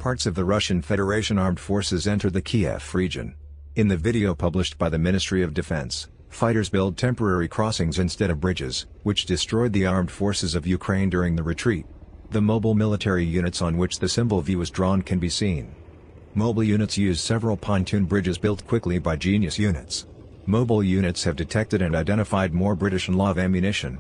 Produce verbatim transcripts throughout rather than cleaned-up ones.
Parts of the Russian Federation armed forces entered the Kiev region. In the video published by the Ministry of Defense, fighters build temporary crossings instead of bridges, which destroyed the armed forces of Ukraine during the retreat. The mobile military units on which the symbol V was drawn can be seen. Mobile units use several pontoon bridges built quickly by Genius units. Mobile units have detected and identified more British and Lav ammunition.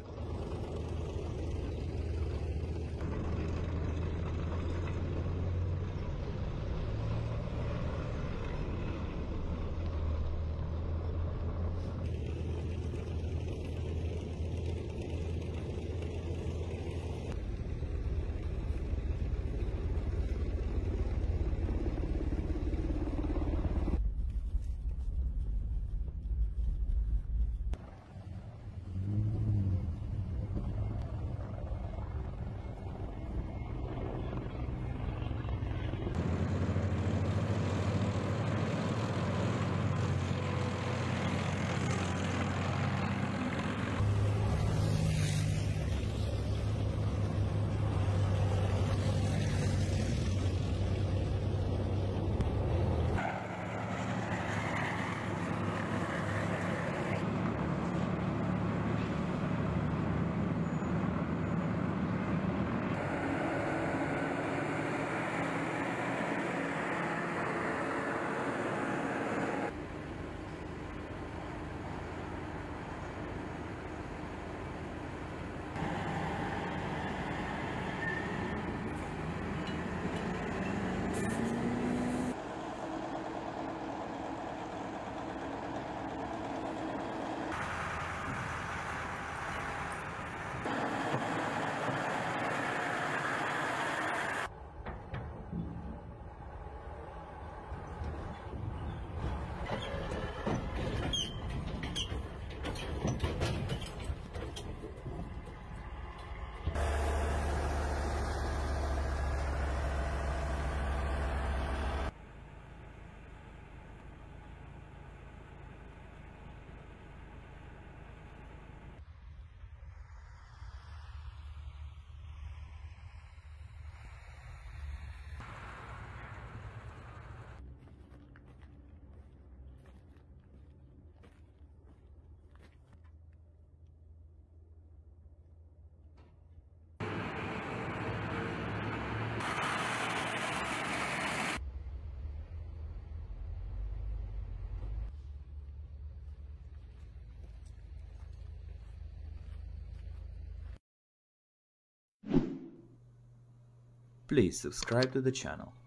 Please subscribe to the channel.